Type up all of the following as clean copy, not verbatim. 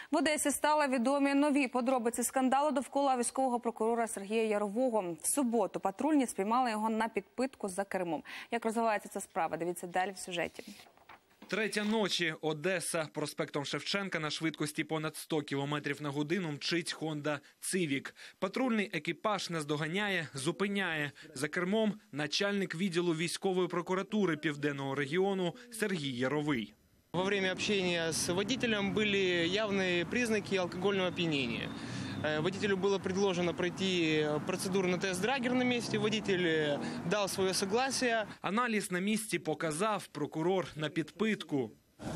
В Одесі стали відомі нові подробиці скандалу довкола військового прокурора Сергія Ярового. В суботу патрульні спіймали його на підпитку за кермом. Як розвивається ця справа? Дивіться далі в сюжеті. Третя ночі. Одеса. Проспектом Шевченка на швидкості понад 100 км на годину мчить Honda Civic. Патрульний екіпаж наздоганяє, зупиняє. За кермом начальник відділу військової прокуратури Південного регіону Сергій Яровий. Во время общения с водителем были явные признаки алкогольного опьянения. Водителю было предложено пройти процедуру на тест-драгер на месте. Водитель дал свое согласие. Аналіз на місці показав, прокурор на підпитку.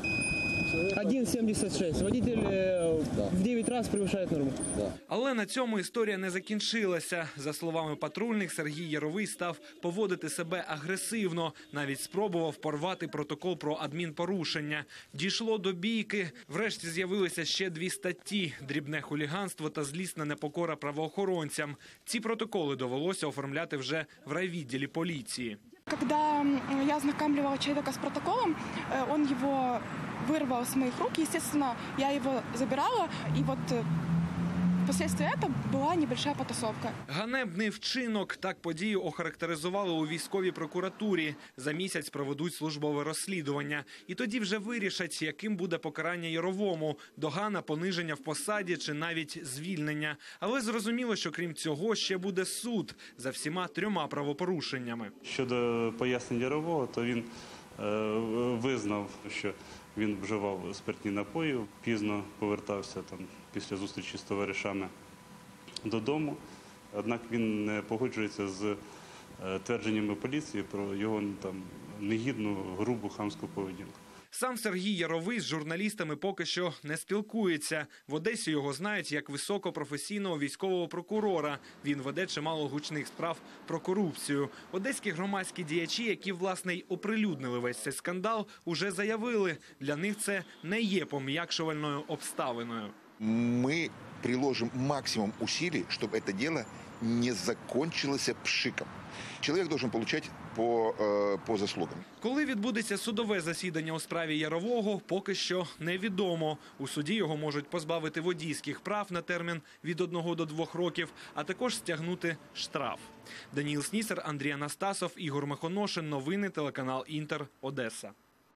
1,76. Водитель в 9 разів перевищує норму. Але на цьому історія не закінчилася. За словами патрульних, Сергій Яровий став поводити себе агресивно. Навіть спробував порвати протокол про адмінпорушення. Дійшло до бійки. Врешті з'явилися ще 2 статті – дрібне хуліганство та злісна непокора правоохоронцям. Ці протоколи довелося оформляти вже в райвідділі поліції. Когда я ознакомливала человека с протоколом, он его вырвал с моих рук. Естественно, я его забирала, и вот впоследствии этого була небольшая потасовка. Ганебний вчинок – так подію охарактеризували у військовій прокуратурі. За місяць проведуть службове розслідування. І тоді вже вирішать, яким буде покарання Яровому – догана, пониження в посаді чи навіть звільнення. Але зрозуміло, що крім цього ще буде суд за всіма 3 правопорушеннями. Щодо пояснень Ярового, то він визнав, що він вживав спиртні напої, пізно повертався після зустрічі з товаришами додому. Однак він не погоджується з твердженнями поліції про його негідну, грубу, хамську поведінку. Сам Сергій Яровий з журналістами поки що не спілкується. В Одесі його знають як високопрофесійного військового прокурора. Він веде чимало гучних справ про корупцію. Одеські громадські діячі, які, власне, й оприлюднили весь цей скандал, уже заявили, для них це не є пом'якшувальною обставиною. Мы приложим максимум усилий, чтобы это дело не закончилось пшиком. Человек должен получать по заслугам. Коли відбудеться судове засідання у справі Ярового, поки що невідомо. У суді його можуть позбавити водійських прав на термін від 1 до 2 років, а також стягнути штраф. Даніл Снісер, Андрій Анастасов, Ігор Мехоношин. Новини, телеканал Інтер, Одеса.